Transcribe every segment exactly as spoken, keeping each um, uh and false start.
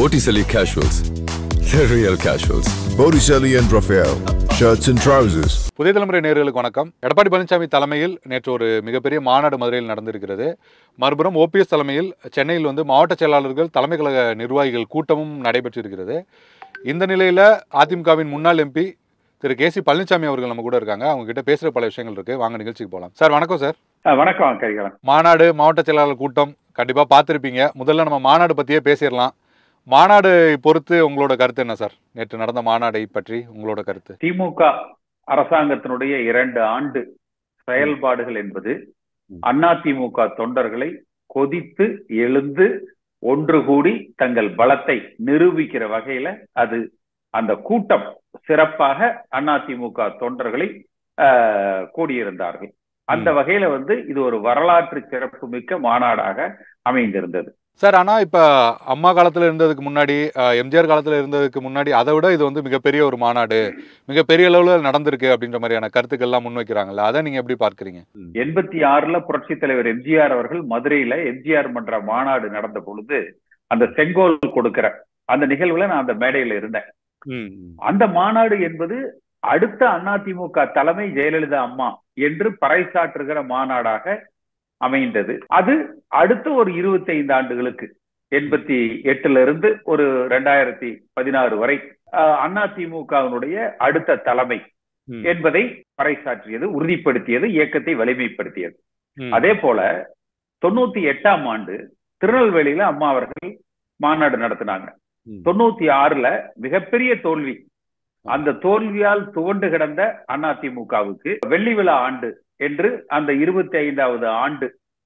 Botticelli Casuals. The real casuals. Botticelli and Raphael. Shirts and trousers. புதிய தலைமுறை நேயர்களுக்கு வணக்கம். எடப்பாடி பழனிசாமி தலைமையில் நேற்று ஒரு மிகப்பெரிய மாநாடு மதுரையில் நடந்திருக்கிறது. மறுபுறம் ஓபிஎஸ் தலைமையில் சென்னையில் வந்து மாவட்ட செயலாளர்கள் தலைமை கழக நிர்வாகிகள் கூட்டமும் நடைபெற்றிருக்கிறது. இந்த நிலையில் அதிமுகவின் முன்னாள் MP Thiru K C Palaniswami அவர்கள் நம்ம கூட இருக்காங்க. அவங்க கிட்ட பேசுற பல விஷயங்கள் இருக்கு. வாங்க நிகழ்ச்சிக்கு போகலாம். சார் வணக்கம் சார். வணக்கம் கரிகாலன். மாநாடு மாவட்ட செயலாளர் கூட்டம் கண்டிப்பா பார்த்துருப்பீங்க. முதல்ல நம்ம மாநாடு பத்தியே பேசிடலாம். மாநாடு பொறுத்து உங்களோட கருத்து என்ன சார்? நேற்று நடந்த மாநாடை பற்றி உங்களோட கருத்து. திமுக அரசாங்கத்தினுடைய இரண்டு ஆண்டு செயல்பாடுகள் என்பது அதிமுக தொண்டர்களை கொதித்து எழுந்து ஒன்று கூடி தங்கள் பலத்தை நிரூபிக்கிற வகையில அது அந்த கூட்டம் சிறப்பாக அதிமுக தொண்டர்களை ஆஹ் கூடியிருந்தார்கள். அந்த வகையில வந்து இது ஒரு வரலாற்று சிறப்பு மிக்க மாநாடாக அமைந்திருந்தது சார். ஆனா இப்ப அம்மா காலத்துல இருந்ததுக்கு முன்னாடி, எம்ஜிஆர் காலத்துல இருந்ததுக்கு முன்னாடி அதை விட இது வந்து மிகப்பெரிய ஒரு மாநாடு, மிகப்பெரிய அளவுல நடந்திருக்கு அப்படின்ற மாதிரியான கருத்துக்கள் எல்லாம் முன்வைக்கிறாங்கல்ல, அதை நீங்க எப்படி பார்க்கறீங்க? எண்பத்தி ஆறுல புரட்சி தலைவர் எம்ஜிஆர் அவர்கள் மதுரையில எம்ஜிஆர் மன்ற மாநாடு நடந்த பொழுது அந்த செங்கோல் கொடுக்கிற அந்த நிகழ்வுல நான் அந்த மேடையில இருந்தேன். அந்த மாநாடு என்பது அடுத்த அதிமுக தலைமை ஜெயலலிதா அம்மா என்று பறைசாற்றுகிற மாநாடாக அமைந்தது. அது அடுத்த ஒரு இருபத்தி ஐந்து ஆண்டுகளுக்கு எண்பத்தி எட்டுல இருந்து ஒரு ரெண்டாயிரத்தி பதினாறு வரை அதிமுகவினுடைய அடுத்த தலைமை என்பதை பறைசாற்றியது, உறுதிப்படுத்தியது, இயக்கத்தை வலிமைப்படுத்தியது. அதே போல தொண்ணூத்தி எட்டாம் ஆண்டு திருநெல்வேலியில அம்மா அவர்கள் மாநாடு நடத்தினாங்க. தொண்ணூத்தி ஆறுல மிகப்பெரிய தோல்வி. அந்த தோல்வியால் துவண்டு கிடந்த அதிமுகவுக்கு வெள்ளி விழா ஆண்டு என்று அந்த இருபத்தி ஐந்தாவது ஆண்டு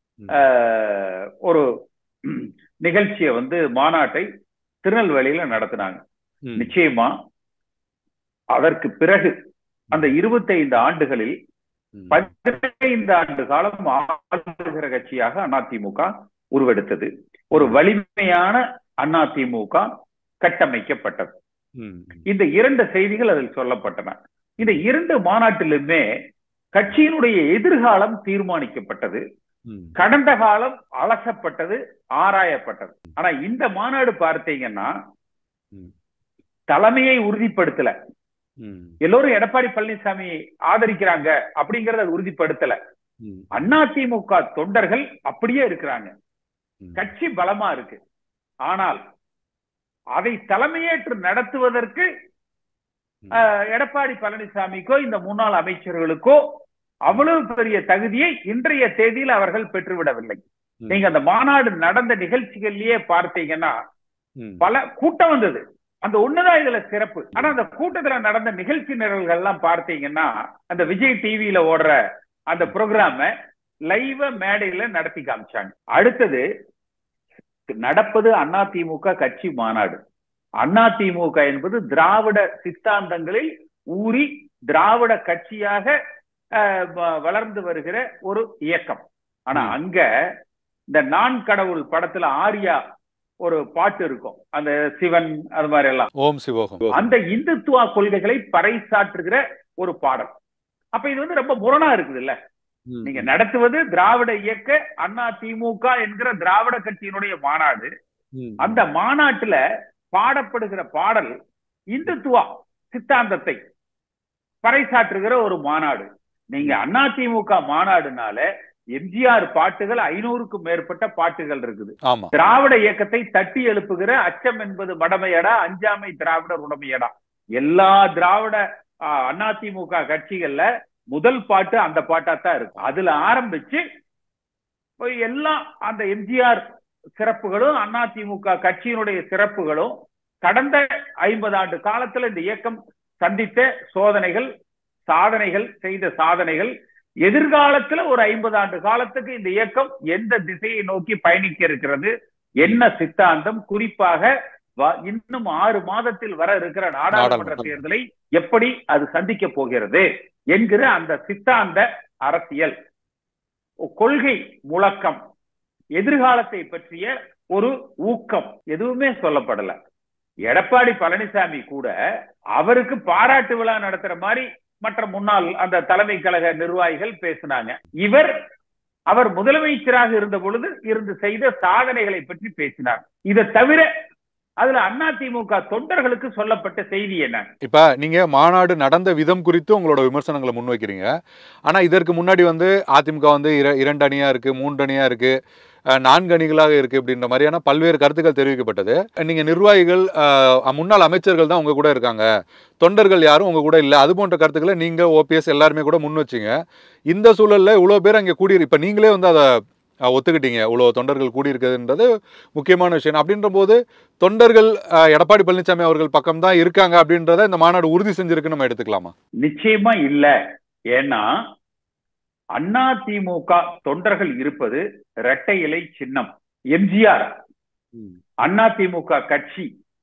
ஒரு நிகழ்ச்சியை வந்து மாநாட்டை திருநெல்வேலியில நடத்தினாங்க. நிச்சயமா அதற்கு பிறகு அந்த இருபத்தி ஐந்து ஆண்டுகளில் பதினைந்து ஆண்டு காலம் ஆளுகிற கட்சியாக அதிமுக உருவெடுத்தது. ஒரு வலிமையான அதிமுக கட்டமைக்கப்பட்டது. இந்த இரண்டு செய்திகள் அதில் சொல்லப்பட்டன. இந்த இரண்டு மாநாட்டிலுமே கட்சியினுடைய எதிர்காலம் தீர்மானிக்கப்பட்டது, கடந்த காலம் அலசப்பட்டது, ஆராயப்பட்டது. ஆனா இந்த மாநாடு பார்த்தீங்கன்னா தலைமையை உறுதிப்படுத்தல. எல்லோரும் எடப்பாடி பழனிசாமி ஆதரிக்கிறாங்க அப்படிங்கறத உறுதிப்படுத்தல. அதிமுக தொண்டர்கள் அப்படியே இருக்கிறாங்க, கட்சி பலமா இருக்கு. ஆனால் அதை தலைமையேற்று நடத்துவதற்கு எடப்பாடி பழனிசாமிக்கோ இந்த முன்னாள் அமைச்சர்களுக்கோ அவ்வளவு பெரிய தகுதியை இன்றைய தேதியில் அவர்கள் பெற்றுவிடவில்லை. நீங்க அந்த மாநாடு நடந்த நிகழ்ச்சிகள்லயே பார்த்தீங்கன்னா பல கூட்டம் வந்தது. அந்த ஒண்ணுதான் இதுல சிறப்பு. ஆனா அந்த கூட்டத்துல நடந்த நிகழ்ச்சி நிரல்கள் எல்லாம் பார்த்தீங்கன்னா அந்த விஜய் டிவியில ஓடுற அந்த ப்ரோக்ராம லைவ மேடையில நடத்தி காமிச்சாங்க. அடுத்தது நடப்பது அதிமுக கட்சி மாநாடு. அதிமுக என்பது திராவிட சித்தாந்தங்களில் ஊறி திராவிட கட்சியாக வளர்ந்து வருகிற ஒரு இயக்கம். ஆனா அங்க இந்த நான் கடவுள் படத்துல ஆர்யா ஒரு பாட்டு இருக்கும், அந்த சிவன் அது மாதிரி எல்லாம் ஓம் சிவோகம், அந்த இந்துத்துவ கொள்கைகளை பறைசாற்றுகிற ஒரு பாடல். அப்ப இது வந்து ரொம்ப முரணா இருக்குது இல்ல? நீங்க நடத்துவது திராவிட இயக்க அதிமுக என்கிற திராவிட கட்சியினுடைய மாநாடு. அந்த மாநாட்டுல பாடப்படுகிற பாடல் இந்துத்துவ சித்தாந்தத்தை பறைசாற்றுகிற ஒரு மாநாடு. நீங்க அதிமுக மாநாடுனால எம்ஜிஆர் பாட்டுகள் ஐநூறுக்கும் மேற்பட்ட பாட்டுகள் இருக்குது. திராவிட இயக்கத்தை தட்டி எழுப்புகிற அச்சம் என்பது மடமையடா, அஞ்சாமை திராவிடர் உடமையடா. எல்லா திராவிட அதிமுக கட்சிகள்ல முதல் பாட்டு அந்த பாட்டாத்தான் இருக்கும். அதுல ஆரம்பிச்சு எல்லாம் அந்த எம்ஜிஆர் சிறப்புகளும் அதிமுக கட்சியினுடைய சிறப்புகளும் கடந்த ஐம்பது ஆண்டு காலத்துல இந்த இயக்கம் சந்தித்த சோதனைகள், சாதனைகள், செய்த சாதனைகள், எதிர்காலத்துல ஒரு ஐம்பது ஆண்டு காலத்துக்கு இந்த இயக்கம் எந்த திசையை நோக்கி பயணிக்க இருக்கிறது, என்ன சித்தாந்தம், குறிப்பாக இன்னும் ஆறு மாதத்தில் வர இருக்கிற நாடாளுமன்ற தேர்தலை எப்படி அது சந்திக்க போகிறது என்கிற அந்த சித்தாந்த அரசியல், கொள்கை முழக்கம், எதிர்காலத்தை பற்றிய ஒரு ஊக்கம் எதுவுமே சொல்லப்படல. எடப்பாடி பழனிசாமி கூட அவருக்கு பாராட்டு விழா நடத்துற மாதிரி மற்ற முன்னாள் அந்த தலைமை கழக நிர்வாகிகள் பேசினாங்க. இவர் அவர் முதலமைச்சராக இருந்த பொழுது இருந்து செய்த சாதனைகளை பற்றி பேசினார். இதை தவிர அதுல அதிமுக தொண்டர்களுக்கு சொல்லப்பட்ட செய்தி என்ன? இப்ப நீங்க மாநாடு நடந்த விதம் குறித்து உங்களோட விமர்சனங்களை முன்வைக்கிறீங்க. ஆனா இதற்கு முன்னாடி வந்து அதிமுக வந்து இரண்டு அணியா இருக்கு, மூன்று அணியா இருக்கு, நான்கு அணிகளாக இருக்கு அப்படின்ற மாதிரியான பல்வேறு கருத்துக்கள் தெரிவிக்கப்பட்டது. நீங்க நிர்வாகிகள், முன்னாள் அமைச்சர்கள் தான் உங்க கூட இருக்காங்க, தொண்டர்கள் யாரும் உங்க கூட இல்லை, அது போன்ற கருத்துக்களை நீங்க ஓபிஎஸ் எல்லாருமே கூட முன் வச்சிங்க. இந்த சூழல்ல இவ்வளவு பேர் அங்கே கூடி இப்ப நீங்களே வந்து அதை ஒத்துக்கிட்டீங்க, இவ்வளவு தொண்டர்கள் கூடியிருக்குதுன்றது முக்கியமான விஷயம். அப்படின்ற போது தொண்டர்கள் எடப்பாடி பழனிசாமி அவர்கள் பக்கம் தான் இருக்காங்க அப்படின்றத இந்த மாநாடு உறுதி செஞ்சிருக்குன்னு நம்ம எடுத்துக்கலாமா? நிச்சயமா இல்ல. ஏன்னா அதிமுக தொண்டர்கள் இருப்பது இரட்டை இலை சின்னம். எம்ஜிஆர் அதிமுக கட்சி,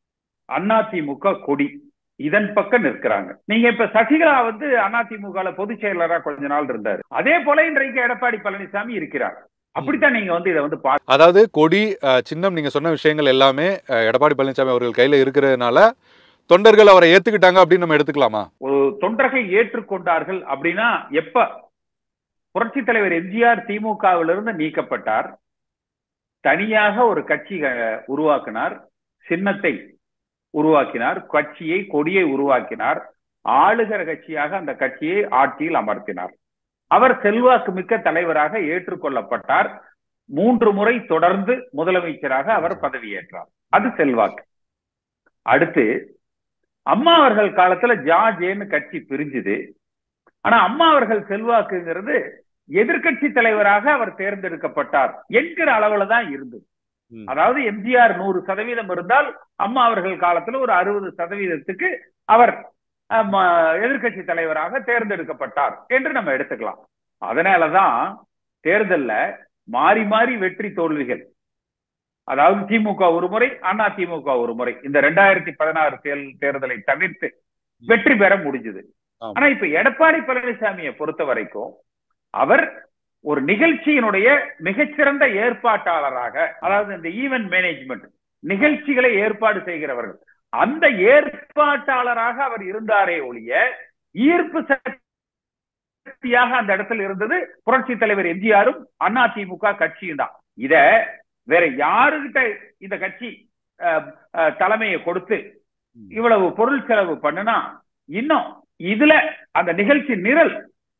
அதிமுக கொடி, இதன் பக்கம் நிற்கிறாங்க. நீங்க இப்ப சசிகலா வந்து அதிமுக பொதுச் செயலரா கொஞ்ச நாள் இருந்தாரு. அதே போல இன்றைக்கு எடப்பாடி பழனிசாமி இருக்கிறார். அப்படித்தான் நீங்க வந்து இதை வந்து பாருங்க. அதாவது கொடி சின்னம் நீங்க சொன்ன விஷயங்கள் எல்லாமே எடப்பாடி பழனிசாமி அவர்கள் கையில இருக்கிறதுனால தொண்டர்கள் அவரை ஏத்துக்கிட்டாங்க அப்படின்னு நம்ம எடுத்துக்கலாமா? ஒரு தொண்டர்கள் ஏற்றுக்கொண்டார்கள் அப்படின்னா எப்ப புரட்சி தலைவர் எம்ஜிஆர் திமுகவிலிருந்து நீக்கப்பட்டார், தனியாக ஒரு கட்சி உருவாக்கினார், சின்னத்தை உருவாக்கினார், கட்சியை கொடியை உருவாக்கினார், ஆளுகிற கட்சியாக அந்த கட்சியை ஆட்சியில் அமர்த்தினார். அவர் செல்வாக்கு மிக்க தலைவராக ஏற்றுக்கொள்ளப்பட்டார். மூன்று முறை தொடர்ந்து முதலமைச்சராக அவர் பதவியேற்றார். அது செல்வாக்கு. அடுத்து அம்மா அவர்கள் காலத்துல ஜார்ஜேன்னு கட்சி பிரிஞ்சுது. ஆனா அம்மா அவர்கள் செல்வாக்குங்கிறது எதிர்கட்சி தலைவராக அவர் தேர்ந்தெடுக்கப்பட்டார் என்கிற அளவுல தான் இருந்தது. அதாவது எம்ஜிஆர் நூறு சதவீதம் இருந்தால் அம்மா அவர்கள் காலத்துல ஒரு அறுபது சதவீதத்துக்கு அவர் எதிர்கட்சி தலைவராக தேர்ந்தெடுக்கப்பட்டார் என்று நம்ம எடுத்துக்கலாம். அதனாலதான் தேர்தல்ல மாறி மாறி வெற்றி தோல்விகள், அதாவது திமுக ஒரு முறை, அண்ணா திமுக ஒரு முறை, இந்த ரெண்டாயிரத்தி பதினாறு தேர்தலை தவிர்த்து வெற்றி பெற முடிஞ்சது. ஆனா இப்ப எடப்பாடி பழனிசாமியை பொறுத்த வரைக்கும் அவர் ஒரு நிகழ்ச்சியினுடைய மிகச்சிறந்த ஏற்பாட்டாளராக, அதாவது இந்த ஈவென்ட் மேனேஜ்மெண்ட், நிகழ்ச்சிகளை ஏற்பாடு செய்கிறவர்கள், அந்த ஏற்பாட்டாளராக அவர் இருந்தாரே ஒழிய ஈர்ப்பு சக்தியாக அந்த இடத்துல இருந்தது புரட்சி தலைவர் எம்ஜிஆரும் அதிமுக கட்சியும் தான். இத வேற யாருகிட்ட இந்த கட்சி தலைமையை கொடுத்து இவ்வளவு பொருள் செலவு பண்ணுனா இன்னும் இதுல அந்த நிகழ்ச்சி நிரல்,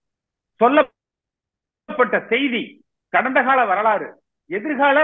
சொல்லப்பட்ட செய்தி, கடந்த கால வரலாறு, எதிர்கால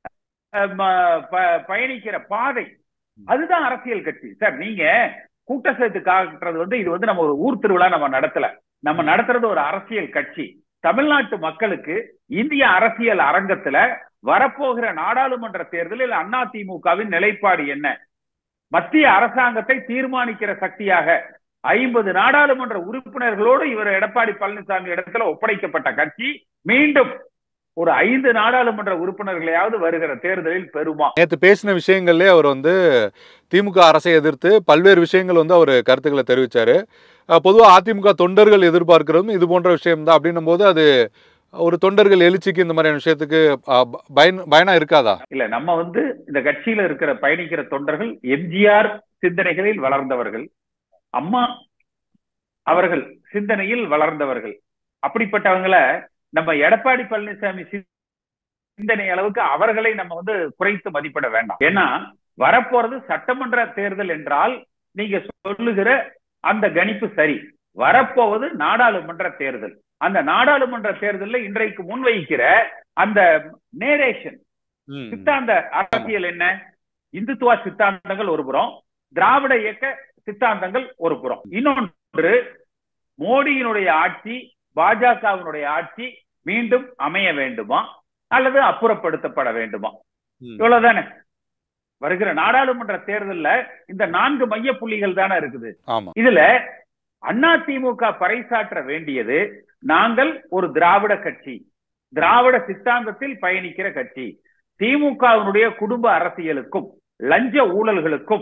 பயணிக்கிற பாதை, அதுதான் அரசியல் கட்சி. சார் நீங்க கூட்ட சேர்த்து காட்டுறது வந்து இது வந்து நம்ம ஒரு ஊர் திருவிழா நம்ம நடத்தல, நம்ம நடத்துறது ஒரு அரசியல் கட்சி. தமிழ்நாட்டு மக்களுக்கு இந்திய அரசியல் அரங்கத்துல வரப்போகிற நாடாளுமன்ற தேர்தலில் அதிமுகவின் நிலைப்பாடு என்ன, மத்திய அரசாங்கத்தை தீர்மானிக்கிற சக்தியாக ஐம்பது நாடாளுமன்ற உறுப்பினர்களோடு இவர் எடப்பாடி பழனிசாமி இடத்துல ஒப்படைக்கப்பட்ட கட்சி மீண்டும் ஒரு ஐந்து நாடாளுமன்ற உறுப்பினர்களையாவது வருகிற தேர்தலில் பெறுமா? நேற்று பேசின விஷயங்கள்லேயே அவர் வந்து திமுக அரசை எதிர்த்து பல்வேறு விஷயங்கள் வந்து அவர் கருத்துக்களை தெரிவிச்சாரு. பொதுவாக அதிமுக தொண்டர்கள் எதிர்பார்க்கிறதும் இது போன்ற விஷயம் தான் அப்படின்னும் போது அது ஒரு தொண்டர்கள் எழுச்சிக்கு இந்த மாதிரியான விஷயத்துக்கு பயன் பயனா இருக்காதா? இல்ல, நம்ம வந்து இந்த கட்சியில இருக்கிற பயணிக்கிற தொண்டர்கள் எம்ஜிஆர் சிந்தனைகளில் வளர்ந்தவர்கள், அம்மா அவர்கள் சிந்தனையில் வளர்ந்தவர்கள். அப்படிப்பட்டவங்களை நம்ம எடப்பாடி பழனிசாமி சிந்தனை அளவுக்கு அவர்களை நம்ம வந்து குறைத்து மதிப்பிட வேண்டாம். ஏன்னா வரப்போறது சட்டமன்ற தேர்தல் என்றால் நீங்க சொல்லுகிற அந்த கணிப்பு சரி. வரப்போவது நாடாளுமன்ற தேர்தல். அந்த நாடாளுமன்ற தேர்தலில் இன்றைக்கு முன்வைக்கிற அந்த நேரேஷன் சித்தாந்த அரசியல் என்ன? இந்துத்துவ சித்தாந்தங்கள் ஒரு புறம், திராவிட இயக்க சித்தாந்தங்கள் ஒரு புறம். இன்னொன்று மோடியினுடைய ஆட்சி, பாஜகவினுடைய ஆட்சி மீண்டும் அமைய வேண்டுமா அல்லது அப்புறப்படுத்தப்பட வேண்டுமா? இவ்வளவுதானே. வருகிற நாடாளுமன்ற தேர்தல்ல இந்த நான்கு மைய புள்ளிகள் தானே இருக்குது. இதுல அதிமுக பறைசாற்ற வேண்டியது, நாங்கள் ஒரு திராவிட கட்சி, திராவிட சித்தாந்தத்தில் பயணிக்கிற கட்சி, திமுகவினுடைய குடும்ப அரசியலுக்கும் லஞ்ச ஊழல்களுக்கும்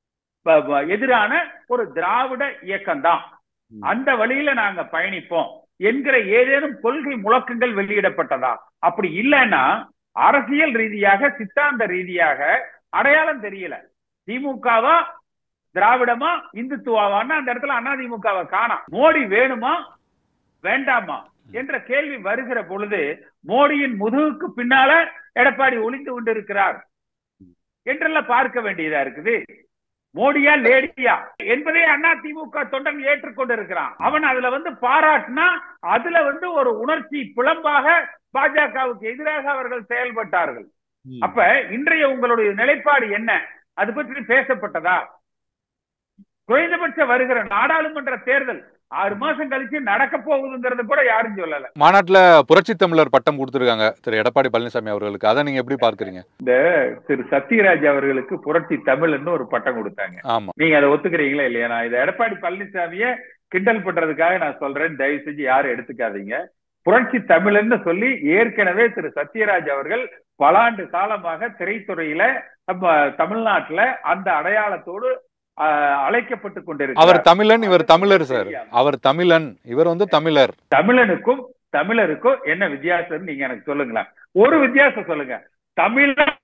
எதிரான ஒரு திராவிட இயக்கம்தான், அந்த வழியில நாங்க பயணிப்போம் என்கிற ஏதேனும் கொள்கை முழக்கங்கள் வெளியிடப்பட்டதா? அப்படி இல்லைன்னா அரசியல் ரீதியாக சித்தாந்த ரீதியாக அடையாளம் தெரியல. திமுகவா திராவிடமா இந்துத்துவாவான்னு அந்த இடத்துல அதிமுகவை காணோம். மோடி வேணுமா வேண்டாமா என்ற கேள்வி வருகிற பொழுது மோடியின் முதுகுக்கு பின்னால எடப்பாடி ஒளிந்து கொண்டிருக்கிறார். என்றெல்லாம் பார்க்க வேண்டியதா இருக்குது. மோடியா லேடியா என்பதை அதிமுக தொண்டன் ஏற்றுக்கொண்டிருக்கிறான். அவன் அதுல வந்து பாராட்டினா அதுல வந்து ஒரு உணர்ச்சி பிளம்பாக பாஜகவுக்கு எதிராக அவர்கள் செயல்பட்டார்கள். அப்ப இன்றைய உங்களுடைய நிலைப்பாடு என்ன? அது பற்றி பேசப்பட்டதா? குறைந்தபட்ச வருகிற நாடாளுமன்ற தேர்தல் ஆறு மாசம் கழிச்சு நடக்க போகுதுங்கிறது கூட யாரும் சொல்லல. மாநாட்டுல புரட்சி தமிழர் பட்டம் கொடுத்திருக்காங்க திரு எடப்பாடி பழனிசாமி அவர்களுக்கு. அதை நீங்க எப்படி பார்க்கறீங்க? இந்த திரு சத்யராஜ் அவர்களுக்கு புரட்சி தமிழ்னு ஒரு பட்டம் கொடுத்தாங்க. ஆமா, நீங்க அதை ஒத்துக்கிறீங்களா இல்லையா? நான் இதை எடப்பாடி பழனிசாமியை கிண்டல் பண்றதுக்காக நான் சொல்றேன், தயவு செஞ்சு யாரும் எடுத்துக்காதீங்க. புரட்சி தமிழ்னு சொல்லி ஏற்கனவே திரு சத்யராஜ் அவர்கள் பல ஆண்டு காலமாக திரைத்துறையில தமிழ்நாட்டுல அந்த அடையாளத்தோடு அழைக்கப்பட்டு கொண்டிருக்கிறார். அவர் தமிழன், இவர் தமிழர் சார். அவர் தமிழன், இவர் வந்து தமிழர். தமிழனுக்கும் தமிழருக்கும் என்ன வித்தியாசம் நீங்க எனக்கு சொல்லுங்களேன். ஒரு வித்தியாசம் சொல்லுங்க. தமிழன்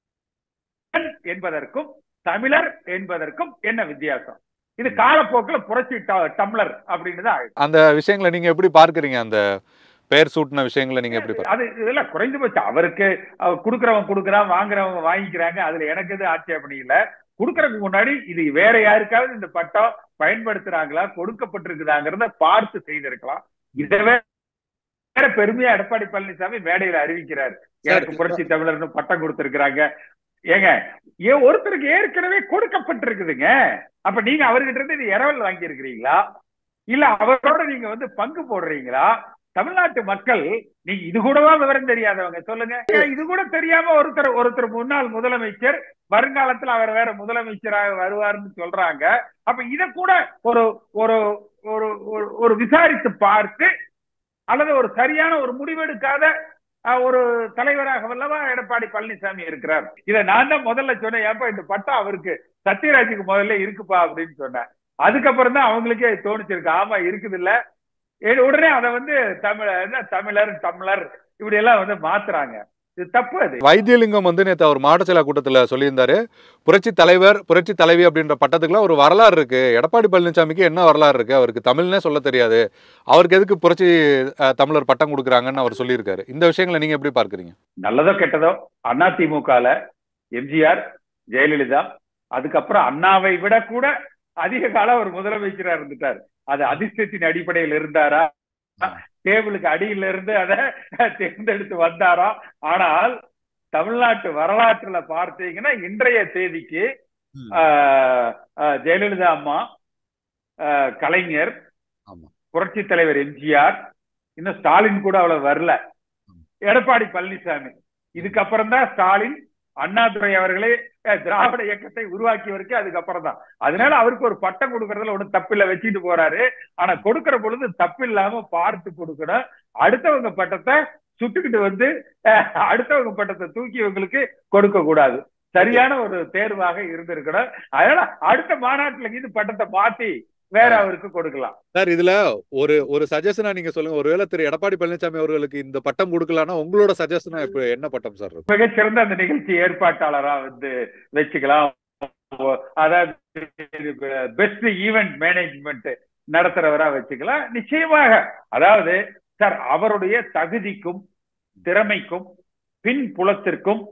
என்பதற்கும் தமிழர் என்பதற்கும் என்ன வித்தியாசம்? இது காலப்போக்கில் புரட்சி டம்ளர் அப்படின்னு தான். அந்த விஷயங்களை நீங்க எப்படி பார்க்கறீங்க? அந்த பெயர் சூட்டின விஷயங்களை நீங்க எப்படி? அது இதெல்லாம் குறைந்தபட்சம் அவருக்கு கொடுக்கறவங்க கொடுக்கறான், வாங்குறவங்க வாங்கிக்கிறாங்க. அதுல எனக்கு எது ஆட்சேபணி இல்ல. கொடுக்கறதுக்கு முன்னாடி இது வேற யாருக்காவது இந்த பட்டம் பயன்படுத்துறாங்களா, கொடுக்கப்பட்டிருக்குதாங்கிறத பார்த்து செய்திருக்கலாம். இதை வேற பெருமையா எடப்பாடி பழனிசாமி மேடையில அறிவிக்கிறார், எனக்கு புரட்சி தமிழர்னு பட்டம் கொடுத்திருக்கிறாங்க. ஏங்க, ஏன் ஒருத்தருக்கு ஏற்கனவே கொடுக்கப்பட்டிருக்குதுங்க. அப்ப நீங்க அவர்கிட்ட இருந்து இது இரவல் வாங்கி இருக்கிறீங்களா, இல்ல அவரோட நீங்க வந்து பங்கு போடுறீங்களா? தமிழ்நாட்டு மக்கள், நீங்க இது கூடவா விவரம் தெரியாதவங்க சொல்லுங்க. இது கூட தெரியாம ஒருத்தர் ஒருத்தர் முன்னாள் முதலமைச்சர் வருங்காலத்துல அவர் வேற முதலமைச்சராக வருவார்னு சொல்றாங்க. அப்ப இத கூட ஒரு ஒரு ஒரு விசாரித்து பார்த்து அல்லது ஒரு சரியான ஒரு முடிவெடுக்காத ஒரு தலைவராக வல்லவா எடப்பாடி பழனிசாமி இருக்கிறார். இதை நான் தான் முதல்ல சொன்னேன், ஏப்பா இந்த பட்டம் அவருக்கு சத்யராஜுக்கு முதல்ல இருக்குப்பா அப்படின்னு சொன்னேன். அதுக்கப்புறம் தான் அவங்களுக்கே தோணிச்சிருக்கு, ஆமா இருக்குது இல்ல. உடனே அதை வந்து தமிழர் தமிழர் தமிழர் இப்படி எல்லாம் வந்து மாத்துறாங்க. இது தப்பு. அது வைத்தியலிங்கம் வந்து நேற்று அவர் மாவட்ட செயலர் கூட்டத்தில் சொல்லியிருந்தாரு, புரட்சி தலைவர் புரட்சி தலைவி அப்படின்ற பட்டத்துக்குலாம் ஒரு வரலாறு இருக்கு. எடப்பாடி பழனிசாமிக்கு என்ன வரலாறு இருக்கு? அவருக்கு தமிழ்னே சொல்ல தெரியாது, அவருக்கு எதுக்கு புரட்சி தமிழர் பட்டம் கொடுக்குறாங்கன்னு அவர் சொல்லியிருக்காரு. இந்த விஷயங்களை நீங்க எப்படி பார்க்குறீங்க? நல்லதோ கெட்டதோ, அதிமுகல எம்ஜிஆர், ஜெயலலிதா, அதுக்கப்புறம் அண்ணாவை விட கூட அதிக காலம் ஒரு முதலமைச்சரா இருந்துட்டார். அது அதிர்ஷ்டத்தின் அடிப்படையில் இருந்தாரா, டேபிளுக்கு அடியில இருந்து அதை தேர்ந்தெடுத்து வந்தாரா? ஆனால் தமிழ்நாட்டு வரலாற்றுல பார்த்தீங்கன்னா இன்றைய தேதிக்கு ஜெயலலிதா அம்மா, கலைஞர், புரட்சி தலைவர் எம்ஜிஆர், இன்னும் ஸ்டாலின் கூட அவ்வளவு வரல, எடப்பாடி பழனிசாமி, இதுக்கப்புறம் தான் ஸ்டாலின், அண்ணாதுரை அவர்களே திராவிட இயக்கத்தை உருவாக்கியவருக்கு அதுக்கப்புறம் தான். அதனால அவருக்கு ஒரு பட்டம் கொடுக்கறதுல ஒன்றும் தப்பில்ல, வச்சுட்டு போறாரு. ஆனா கொடுக்கிற பொழுது தப்பில்லாம பார்த்து கொடுக்கணும். அடுத்தவங்க பட்டத்தை சுட்டுக்கிட்டு வந்து அடுத்தவங்க பட்டத்தை தூக்கியவங்களுக்கு கொடுக்க கூடாது. சரியான ஒரு தேர்வாக இருந்திருக்கணும். அதனால அடுத்த மாநாட்டுல இது பட்டத்தை மாத்தி வேற அவருக்கு கொடுக்கலாம். சார், இதுல ஒரு ஒரு சஜஷனா நீங்க சொல்லுங்க. ஒருவேளை திரு எடப்பாடி பழனிசாமி அவர்களுக்கு இந்த பட்டம் கொடுக்கலாம்னா உங்களோட சஜஷனா என்ன பட்டம் சார்? மிகச்சிறந்த அந்த நிகழ்ச்சி ஏற்பாட்டாளரா வந்து வச்சுக்கலாம். அதாவது பெஸ்ட் ஈவென்ட் மேனேஜ்மெண்ட் நடத்துறவரா வச்சுக்கலாம். நிச்சயமாக, அதாவது சார் அவருடைய தகுதிக்கும் திறமைக்கும் பின் புலத்திற்கும்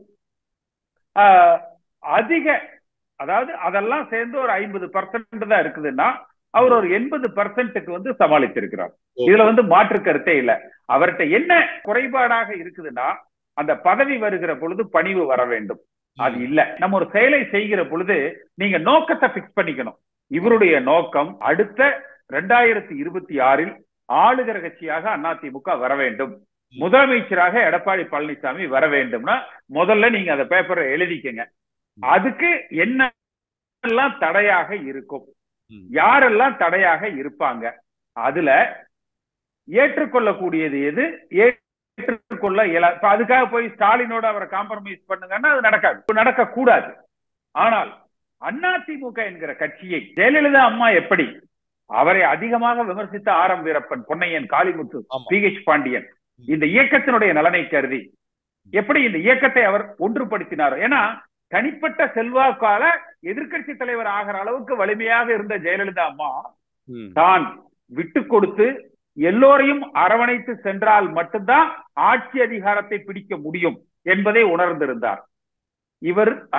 அதிக, அதாவது அதெல்லாம் சேர்ந்து ஒரு ஐம்பது பர்சன்ட் தான் இருக்குதுன்னா அவர் ஒரு எண்பது பர்சன்ட்டுக்கு வந்து சமாளித்திருக்கிறார். இதுல வந்து மாற்று கருத்தே இல்லை. அவர்கிட்ட என்ன குறைபாடாக இருக்குதுன்னா, அந்த பதவி வருகிற பொழுது பணிவு வர வேண்டும். அது இல்ல. நம்ம ஒரு செயலை செய்கிற பொழுது நீங்க நோக்கத்தை பிக்ஸ் பண்ணிக்கணும். இவருடைய நோக்கம் அடுத்த இரண்டாயிரத்தி இருபத்தி ஆறில் ஆளுகிற கட்சியாக அதிமுக வர வேண்டும், முதலமைச்சராக எடப்பாடி பழனிசாமி வர வேண்டும்னா முதல்ல நீங்க அந்த பேப்பரை எழுதிக்கங்க. அதுக்கு என்னெல்லாம் தடையாக இருக்கும், யாரெல்லாம் தடையாக இருப்பாங்க, அதுல ஏற்றுக்கொள்ளக்கூடியது எது, ஏற்றுக்கொள்ள இயல. அதுக்காக போய் ஸ்டாலினோட அவரை காம்ப்ரமைஸ் பண்ணுங்கன்னா அது நடக்காது, நடக்க கூடாது. ஆனால் அதிமுக என்கிற கட்சியை ஜெயலலிதா அம்மா எப்படி அவரை அதிகமாக விமர்சித்த R M Veerappan, Ponnaiyan, Kalimuthu, P H Pandian இந்த இயக்கத்தினுடைய நலனை கருதி எப்படி இந்த இயக்கத்தை அவர் ஒன்றுபடுத்தினார். ஏன்னா தனிப்பட்ட செல்வாக்கால எதிர்கட்சி தலைவர் ஆகிற அளவுக்கு வலிமையாக இருந்த ஜெயலலிதா அம்மா தான் விட்டு கொடுத்து எல்லோரையும் அரவணைத்து சென்றால் மட்டும்தான் ஆட்சி அதிகாரத்தை பிடிக்க முடியும் என்பதை உணர்ந்திருந்தார். இவர் அது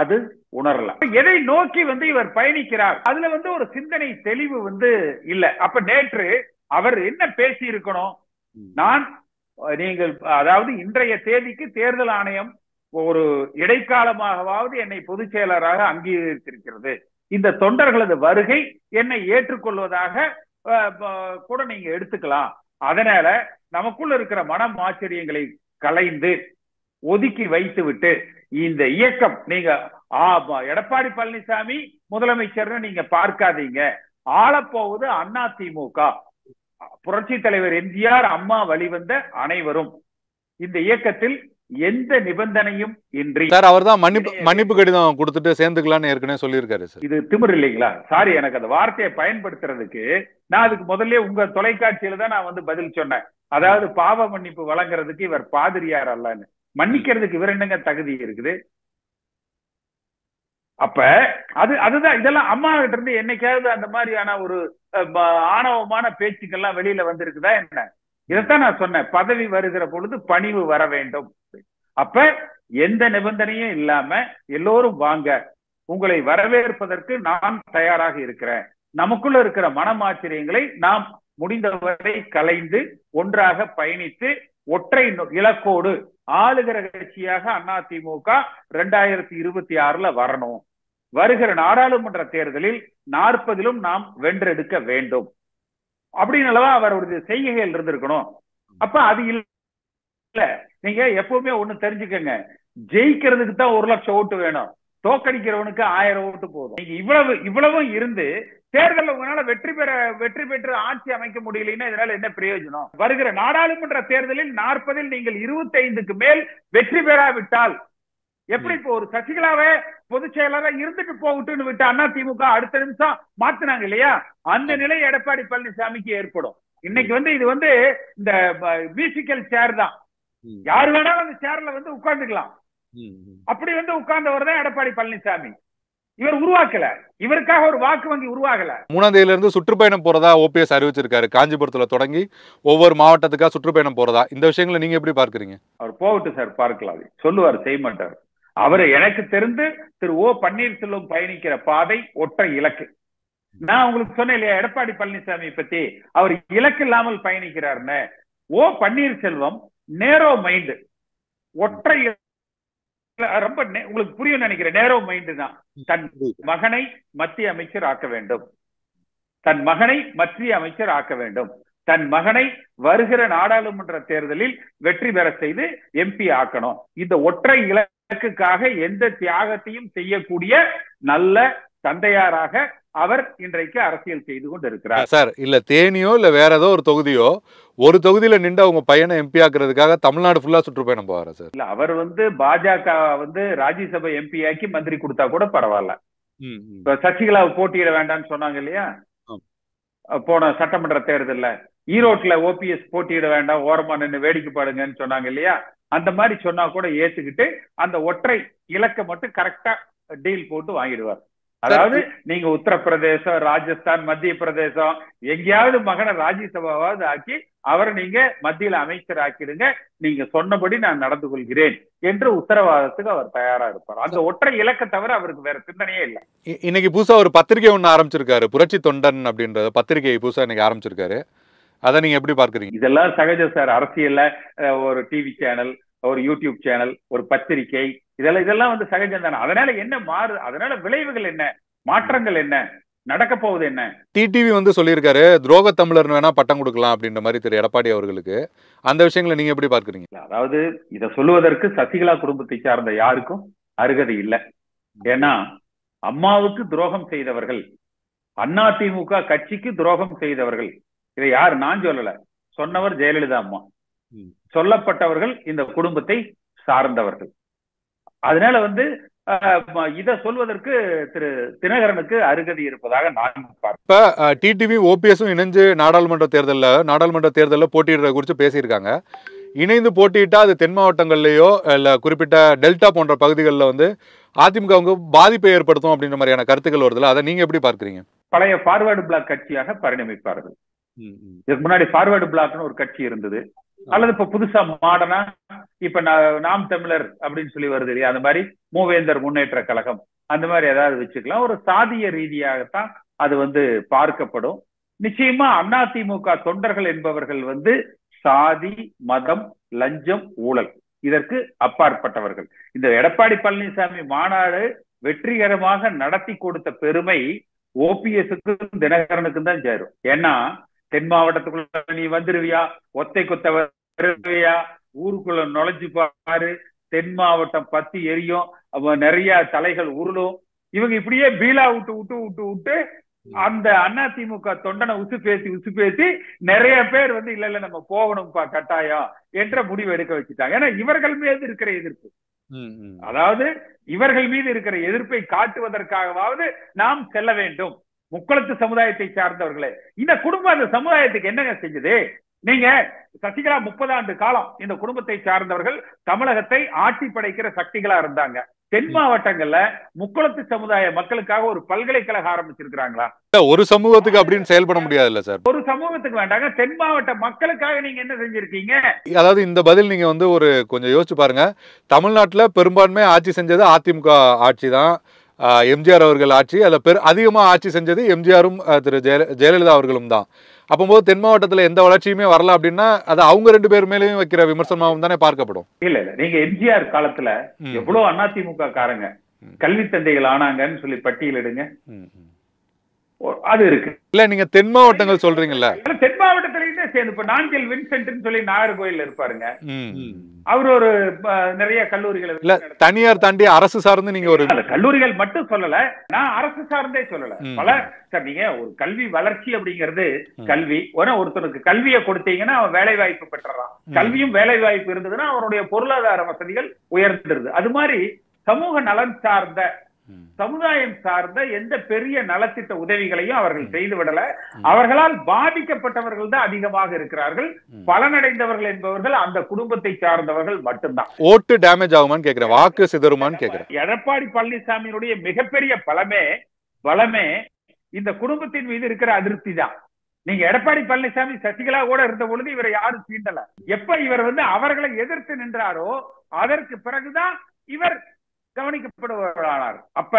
உணரலாம். எதை நோக்கி வந்து இவர் பயணிக்கிறார் அதுல வந்து ஒரு சிந்தனை தெளிவு வந்து இல்ல. அப்ப நேற்று அவர் என்ன பேசி இருக்கணும், நான் நீங்கள் அதாவது இன்றைய தேதிக்கு தேர்தல் ஆணையம் ஒரு இடைக்காலமாகவாவது என்னை பொதுச் செயலராக அங்கீகரித்திருக்கிறது, இந்த தொண்டர்களது வருகை என்னை ஏற்றுக்கொள்வதாக கூட நீங்க எடுத்துக்கலாம், அதனால நமக்குள்ள இருக்கிற மனம் ஆச்சரியங்களை கலைந்து ஒதுக்கி வைத்து விட்டு இந்த இயக்கம் நீங்க எடப்பாடி பழனிசாமி முதலமைச்சர்னு நீங்க பார்க்காதீங்க, ஆளப்போவது அதிமுக, புரட்சி தலைவர் எம்ஜிஆர் அம்மா வழிவந்த அனைவரும், இந்த இயக்கத்தில் எந்த நிபந்தனையும் இன்றி சார் அவர் தான் மன்னிப்பு மன்னிப்பு கடிதம் கொடுத்துட்டு சேர்ந்துக்கலாம்னு ஏற்கனவே சொல்லியிருக்காரு சார். இது திமிர் இல்லைங்களா? சாரி, எனக்கு அந்த வார்த்தையை பயன்படுத்துறதுக்கு நான் அதுக்கு முதல்ல உங்க தொலைக்காட்சியில தான் நான் வந்து பதில் சொன்னேன். அதாவது பாவ மன்னிப்பு வழங்குறதுக்கு இவர் பாதிரியார் அல்லன்னு, மன்னிக்கிறதுக்கு இவர் என்னங்க தகுதி இருக்குது? அப்ப அது அதுதான் இதெல்லாம் அம்மா கிட்ட இருந்து என்னைக்காவது அந்த மாதிரியான ஒரு ஆணவமான பேச்சுக்கெல்லாம் வெளியில வந்திருக்குதா என்ன? இதைத்தான் நான் சொன்னேன், பதவி வருகிற பொழுது பணிவு வர வேண்டும். அப்ப எந்த நிபந்தனையும் இல்லாம எல்லோரும் வாங்க, உங்களை வரவேற்பதற்கு நான் தயாராக இருக்கிறேன், நமக்குள்ள இருக்கிற மனமாச்சரியங்களை நாம் முடிந்தவரை கலைந்து ஒன்றாக பயணித்து ஒற்றை இலக்கோடு ஆளுகிற கட்சியாக அதிமுக இரண்டாயிரத்தி இருபத்தி ஆறுல வரணும், வருகிற நாடாளுமன்ற தேர்தலில் நாற்பதிலும் நாம் வென்றெடுக்க வேண்டும் அப்படின்னு அவருடைய செய்கைகள் இருந்திருக்கணும். அப்ப அது இல்ல. நீங்க எப்பவுமே ஒண்ணு தெரிஞ்சுக்கங்க, ஜெயிக்கிறதுக்கு தான் ஒரு லட்சம் ஓட்டு வேணும், தோக்கடிக்கிறவனுக்கு ஆயிரம் ஓட்டு போதும். நீங்க இவ்வளவு இவ்வளவும் இருந்து தேர்தலில் உங்களால வெற்றி பெற வெற்றி பெற்று ஆட்சி அமைக்க முடியலன்னா இதனால என்ன பிரயோஜனம்? வருகிற நாடாளுமன்ற தேர்தலில் நாற்பதில் நீங்கள் இருபத்தி ஐந்துக்கு மேல் வெற்றி பெறாவிட்டால் எப்படி? இப்போ ஒரு சசிகலாவை பொதுச் செயலாளர் இருந்துட்டு போகட்டும்னு விட்டு அதிமுக அடுத்த நிமிஷம் மாத்தினாங்க இல்லையா, அந்த நிலை எடப்பாடி பழனிசாமிக்கு ஏற்படும். இன்னைக்கு வந்து இது வந்து இந்த மியூசிக்கல் சேர் தான், யாரு வேணாலும் அந்த சேர்ல வந்து உட்கார்ந்துக்கலாம். அப்படி வந்து உட்கார்ந்தவர் தான் எடப்பாடி பழனிசாமி. இவர் உருவாக்கல, இவருக்காக ஒரு வாக்கு வங்கி உருவாகல. மூணாம் தேதியில இருந்து சுற்றுப்பயணம் போறதா ஓபிஎஸ் அறிவிச்சிருக்காரு, காஞ்சிபுரத்துல தொடங்கி ஒவ்வொரு மாவட்டத்துக்கா சுற்றுப்பயணம் போறதா, இந்த விஷயங்களை நீங்க எப்படி பார்க்கறீங்க? அவர் போகட்டும் சார், பார்க்கலாம், சொல்லுவார், செய்ய மாட்டார். அவரு எனக்கு தெரிந்து திரு ஓ பன்னீர்செல்வம் பயணிக்கிற பாதை ஒற்றை இலக்கு. நான் உங்களுக்கு சொன்னேன் இல்லையா எடப்பாடி பழனிசாமி பத்தி, அவர் இலக்கு இல்லாமல் பயணிக்கிறார்னு. ஓ பன்னீர்செல்வம் நேரோ மைண்ட், ஒற்றை, ரொம்ப உங்களுக்கு புரியும் நினைக்கிறேன், நேரோ மைண்ட் தான். தன் மகனை மத்திய அமைச்சர் ஆக்க வேண்டும், தன் மகனை மத்திய அமைச்சர் ஆக்க வேண்டும், தன் மகனை வருகிற நாடாளுமன்ற தேர்தலில் வெற்றி பெற செய்து எம்பி ஆக்கணும். இந்த ஒற்றை இலக்குக்காக எந்த தியாகத்தையும் செய்யக்கூடிய நல்ல தந்தையாராக அவர் இன்றைக்கு அரசியல் செய்து கொண்டு இருக்கிறார். சார், இல்ல தேனியோ இல்ல வேற ஏதோ ஒரு தொகுதியோ ஒரு தொகுதியில நின்று அவங்க பையனை எம்பி ஆக்குறதுக்காக தமிழ்நாடு ஃபுல்லா சுற்றுப்பயணம் போவாரா சார்? இல்ல, அவர் வந்து பாஜக வந்து ராஜ்யசபா எம்பி ஆக்கி மந்திரி கொடுத்தா கூட பரவாயில்ல. சசிகலாவை போட்டியிட வேண்டாம்னு சொன்னாங்க இல்லையா போன சட்டமன்ற தேர்தல்ல, ஈரோட்ல ஓபிஎஸ் போட்டியிட வேண்டாம், ஓரமா நின்று வேடிக்கை பாடுங்கன்னு சொன்னாங்க இல்லையா, அந்த மாதிரி சொன்னா கூட ஏத்துக்கிட்டு அந்த ஒற்றை இலக்கை மட்டும் கரெக்டா டீல் போட்டு வாங்கிடுவார். அதாவது நீங்க உத்தரப்பிரதேசம், ராஜஸ்தான், மத்திய பிரதேசம் எங்கேயாவது மகனை ராஜ்யசபாவாவது ஆக்கி அவரை நீங்க மத்தியில அமைச்சர் ஆக்கிடுங்க, நீங்க சொன்னபடி நான் நடந்து கொள்கிறேன் என்று உத்தரவாதத்துக்கு அவர் தயாரா இருப்பார். அந்த ஒற்றை இலக்கை தவிர அவருக்கு வேற சிந்தனையே இல்லை. இன்னைக்கு புதுசா ஒரு பத்திரிகை ஒண்ணு ஆரம்பிச்சிருக்காரு, புரட்சி தொண்டன் அப்படின்ற பத்திரிகை புதுசா இன்னைக்கு ஆரம்பிச்சிருக்காரு, அதை நீங்க எப்படி பார்க்கறீங்க? இதெல்லாம் சகஜம் சார். அரசியல்ல ஒரு டிவி சேனல், ஒரு யூடியூப் சேனல், ஒரு பத்திரிகை, இதெல்லாம் இதெல்லாம் வந்து சகஜம் தானே. அதனால என்ன மாறு, அதனால விளைவுகள் என்ன, மாற்றங்கள் என்ன, நடக்க போகுது என்ன? டிடிவி வந்து சொல்லியிருக்காரு, துரோக தமிழர் வேணா பட்டம் கொடுக்கலாம் அப்படின்ற மாதிரி திரு எடப்பாடி அவர்களுக்கு. அந்த விஷயங்களை நீங்க எப்படி பார்க்கறீங்க? அதாவது இதை சொல்லுவதற்கு சசிகலா குடும்பத்தை சார்ந்த யாருக்கும் அருகதை இல்லை. ஏன்னா அம்மாவுக்கு துரோகம் செய்தவர்கள், அதிமுக கட்சிக்கு துரோகம் செய்தவர்கள், இதை யார், நான் சொல்லல, சொன்னவர் ஜெயலலிதா அம்மா, சொல்லப்பட்டவர்கள் இந்த குடும்பத்தை சார்ந்தவர்கள். அதனால வந்து இதை சொல்வதற்கு திரு தினகரனுக்கு அருகதை இருப்பதாக நான் பார்க்கிறேன். இப்ப டிடிவி ஓபிஎஸும் இணைஞ்சு நாடாளுமன்ற தேர்தலில் நாடாளுமன்ற தேர்தலில் போட்டியிடுறத குறித்து பேசியிருக்காங்க. இணைந்து போட்டியிட்டா அது தென் மாவட்டங்கள்லயோ இல்ல குறிப்பிட்ட டெல்டா போன்ற பகுதிகளில் வந்து அதிமுகவுக்கு பாதிப்பை ஏற்படுத்தும் அப்படின்ற மாதிரியான கருத்துக்கள் வருதுல, அதை நீங்க எப்படி பார்க்கறீங்க? பழைய ஃபார்வர்டு பிளாக் கட்சியாக பரிணமிப்பார்கள். இதுக்கு முன்னாடி ஃபார்வர்டு பிளாக்னு ஒரு கட்சி இருந்தது, அல்லது இப்ப புதுசா மாடனா இப்ப நாம் தமிழர் அப்படின்னு சொல்லி வருது இல்லையா, அந்த மாதிரி மூவேந்தர் முன்னேற்ற கழகம் அந்த மாதிரி ஏதாவது வச்சுக்கலாம். ஒரு சாதிய ரீதியாகத்தான் அது வந்து பார்க்கப்படும். நிச்சயமா அதிமுக தொண்டர்கள் என்பவர்கள் வந்து சாதி, மதம், லஞ்சம், ஊழல் இதற்கு அப்பாற்பட்டவர்கள். இந்த எடப்பாடி பழனிசாமி மாநாடு வெற்றிகரமாக நடத்தி கொடுத்த பெருமை ஓபிஎஸ்க்கும் தினகரனுக்கும் தான் சேரும். ஏன்னா தென் மாவட்டத்துக்குள்ள நீ வந்துருவியா, ஒத்தை கொத்த வருவியா, ஊருக்குள்ள நுழைஞ்சு பாரு, தென் மாவட்டம் பத்தி எரியும், நிறைய தலைகள் உருளும். இவங்க இப்படியே பீலா விட்டு விட்டு விட்டு விட்டு அந்த அதிமுக தொண்டனை உசு பேசி உசு பேசி நிறைய பேர் வந்து இல்ல இல்ல நம்ம போகணும்பா கட்டாயம் என்ற முடிவு எடுக்க வச்சுட்டாங்க. ஏன்னா இவர்கள் மீது இருக்கிற எதிர்ப்பு, அதாவது இவர்கள் மீது இருக்கிற எதிர்ப்பை காட்டுவதற்காகவாவது நாம் செல்ல வேண்டும். முக்குளத்து சமுதாயத்தை சார்ந்தவர்களே, இந்த குடும்பம் அந்த சமுதாயத்துக்கு என்னங்க செஞ்சது? நீங்க சசிகலா முப்பது ஆண்டு காலம் இந்த குடும்பத்தை சார்ந்தவர்கள் தமிழகத்தை ஆட்சி படைக்கிற சக்திகளா இருந்தாங்க. தென் மாவட்டங்கள்ல முக்குளத்து சமுதாய மக்களுக்காக ஒரு பல்கலைக்கழகம் ஆரம்பிச்சிருக்காங்களா? ஒரு சமூகத்துக்கு அப்படின்னு செயல்பட முடியாதுல்ல சார். ஒரு சமூகத்துக்கு வேண்டாங்க, தென் மாவட்ட மக்களுக்காக நீங்க என்ன செஞ்சிருக்கீங்க? அதாவது இந்த பதில் நீங்க வந்து ஒரு கொஞ்சம் யோசிச்சு பாருங்க. தமிழ்நாட்டுல பெரும்பான்மை ஆட்சி செஞ்சது அதிமுக ஆட்சி தான். எம்ஜிஆர் அவர்கள் ஆட்சி, அதில் பெரு அதிகமாக ஆட்சி செஞ்சது எம்ஜிஆரும் திரு ஜெய ஜெயலலிதா அவர்களும் தான். அப்போது தென் மாவட்டத்தில் எந்த வளர்ச்சியுமே வரல அப்படின்னா அது அவங்க ரெண்டு பேர் மேலேயும் வைக்கிற விமர்சனமாகவும் தானே பார்க்கப்படும். இல்ல இல்ல நீங்க எம்ஜிஆர் காலத்துல எவ்வளவு அதிமுக காரங்க கல்வி தந்தைகள் ஆனாங்கன்னு சொல்லி பட்டியலிடுங்க, அது இருக்கு. இல்ல நீங்க தென் மாவட்டங்கள் சொல்றீங்கல்ல, தென் மாவட்டத்திலேயே சேர்ந்து இப்ப நாஞ்சில் வின்சென்ட் சொல்லி நாகர்கோயில் இருப்பாருங்க, அவர் ஒரு நிறைய கல்லூரிகள் இல்ல தனியார் தாண்டி அரசு சார்ந்து நீங்க ஒரு கல்லூரிகள் மட்டும் சொல்லல, நான் அரசு சார்ந்தே சொல்லல. பல சார் நீங்க ஒரு கல்வி வளர்ச்சி அப்படிங்கிறது கல்வி ஒருத்தனுக்கு கல்வியை கொடுத்தீங்கன்னா அவன் வேலை வாய்ப்பு பெற்றறான். கல்வியும் வேலை வாய்ப்பு இருந்ததுன்னா அவனுடைய பொருளாதார வசதிகள் உயர்ந்துருது. அது மாதிரி சமூக நலன் சார்ந்த சமுதாயம் சார்ந்த எந்த பெரிய நலத்திட்ட உதவிகளையும் அவர்கள் செய்து விடல. அவர்களால் பாதிக்கப்பட்டவர்கள் தான் அதிகமாக இருக்கிறார்கள். பலனடைந்தவர்கள் என்பவர்கள் அந்த குடும்பத்தை சார்ந்தவர்கள் மட்டும்தான். ஓட்டு டேமேஜ் ஆகுமான்னு கேக்குறேன், வாக்கு சிதறுமான்னு கேக்குறேன். எடப்பாடி பழனிசாமியினுடைய மிகப்பெரிய பலமே பலமே இந்த குடும்பத்தின் மீது இருக்கிற அதிருப்தி தான். நீங்க எடப்பாடி பழனிசாமி சசிகலா கூட இருந்த பொழுது இவரை யாரும் சீண்டல. எப்ப இவர் வந்து அவர்களை எதிர்த்து நின்றாரோ அதற்கு பிறகுதான் இவர் கவனிக்கப்படுவார். அப்ப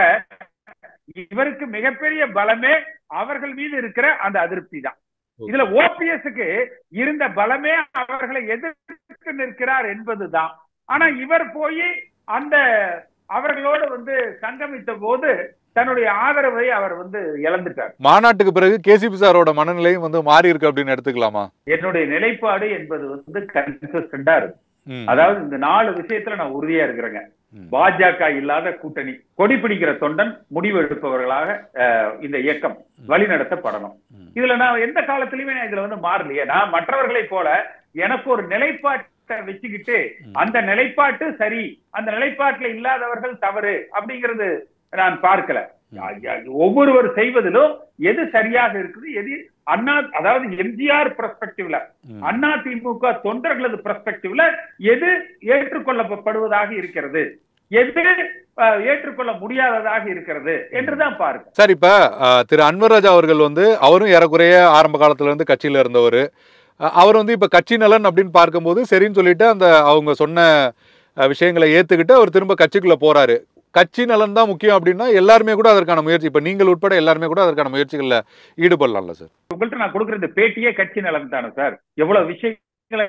இவருக்கு மிகப்பெரிய பலமே அவர்கள் மீது இருக்கிற அந்த அதிருப்தி தான். இதுல ஓபிஎஸ்க்கு இருந்த பலமே அவர்களை எதிர்த்து நிற்கிறார் என்பதுதான். ஆனா இவர் போய் அந்த அவர்களோடு வந்து சங்கமித்த போது தன்னுடைய ஆதரவை அவர் வந்து இழந்துட்டார். மாநாட்டுக்கு பிறகு கேசிபி சாரோட மனநிலையும் வந்து மாறி இருக்கு அப்படின்னு எடுத்துக்கலாமா? என்னுடைய நிலைப்பாடு என்பது வந்து கன்சிஸ்டன்டா இருக்கு. அதாவது இந்த நாலு விஷயத்துல நான் உறுதியா இருக்கிறேங்க. பாஜக இல்லாத கூட்டணி, கொடி பிடிக்கிற தொண்டன் முடிவு எடுப்பவர்களாக இந்த இயக்கம் வழிநடத்தப்படணும். இதுல நான் எந்த காலத்திலுமே இதுல வந்து மாறலையே. நான் மற்றவர்களை போல எனக்கு ஒரு நிலைப்பாட்டை வச்சுக்கிட்டு அந்த நிலைப்பாட்டு சரி, அந்த நிலைப்பாட்டுல இல்லாதவர்கள் தவறு அப்படிங்கிறது நான் பார்க்கல. ஒவ்வொருவர் செய்வதிலும் எது சரியாக இருக்குது, எது அண்ணா அதாவது எம்ஜிஆர் பெர்ஸ்பெக்டிவ்ல அண்ணா திமுக தொண்டர்களது பெர்ஸ்பெக்டிவ்ல எது ஏற்றுக்கொள்ளப்படுவதாக இருக்கிறது, எது ஏற்றுக்கொள்ள முடியாததாக இருக்கிறது என்றுதான் பாருங்க. சார் இப்ப திரு அன்வர்ராஜா அவர்கள் வந்து அவரும் ஏறக்குறைய ஆரம்ப காலத்துல இருந்து கட்சியில இருந்தவர். அவர் வந்து இப்ப கட்சி நலன் அப்படின்னு பார்க்கும்போது சரின்னு சொல்லிட்டு அந்த அவங்க சொன்ன விஷயங்களை ஏத்துக்கிட்டு அவர் திரும்ப கட்சிக்குள்ள போறாரு. கட்சி நலன் தான் முக்கியம் அப்படின்னா எல்லாருமே கூட அதற்கான முயற்சி, இப்ப நீங்கள் உட்பட எல்லாருமே கூட அதற்கான முயற்சிகள்ல ஈடுபடலாம்ல சார்? உங்கள்கிட்ட நான் கொடுக்குற இந்த பேட்டியே கட்சி நலன் தானே சார். எவ்வளவு விஷயங்களை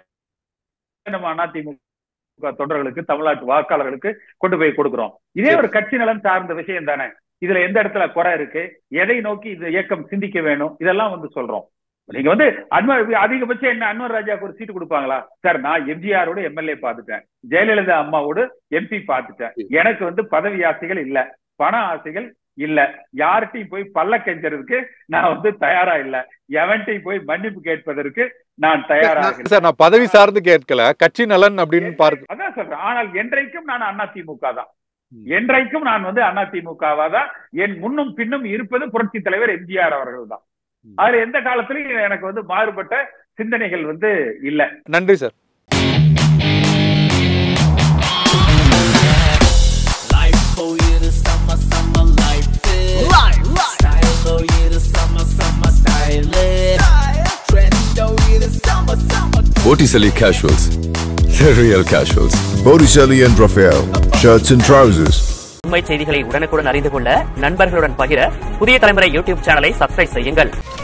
நம்ம அதிமுக தொண்டர்களுக்கு தமிழ்நாட்டு வாக்காளர்களுக்கு கொண்டு போய் கொடுக்குறோம். இதே ஒரு கட்சி நலன் சார்ந்த விஷயம் தானே. இதுல எந்த இடத்துல குறை இருக்கு, எதை நோக்கி இந்த இயக்கம் சிந்திக்க வேணும், இதெல்லாம் வந்து சொல்றோம். நீங்க வந்து அன்வர் அதிகபட்சம் என்ன அன்வர் ராஜாவுக்கு ஒரு சீட்டு கொடுப்பாங்களா சார்? நான் எம்ஜிஆரோட எம்எல்ஏ பார்த்துட்டேன், ஜெயலலிதா அம்மாவோட எம்பி பார்த்துட்டேன். எனக்கு வந்து பதவி ஆசைகள் இல்ல, பண ஆசைகள் இல்ல, யார்கிட்டையும் போய் பல்ல கெஞ்சறதுக்கு நான் வந்து தயாரா இல்ல, எவன்ட்டையும் போய் மன்னிப்பு கேட்பதற்கு நான் தயாராக சார். நான் பதவி சார்ந்து கேட்கல, கட்சி நலன் அப்படின்னு பார்க்க அதான் சொல்றேன். ஆனால் என்றைக்கும் நான் அதிமுக தான், என்றைக்கும் நான் வந்து அதிமுகவா தான். என் முன்னும் பின்னும் இருப்பது புரட்சி தலைவர் எம்ஜிஆர் அவர்கள் தான். அதுல எந்த காலத்திலும் எனக்கு வந்து மாறுபட்ட சிந்தனைகள் வந்து இல்ல. நன்றி sir. Botticelli Casuals, the real casuals. Botticelli and Raphael, shirts and trousers. உண்மை செய்திகளை உடனுக்குடன் அறிந்து கொள்ள நண்பர்களுடன் பகிர புதிய தலைமுறை யூடியூப் சேனலை சப்ஸ்கிரைப் செய்யுங்கள்.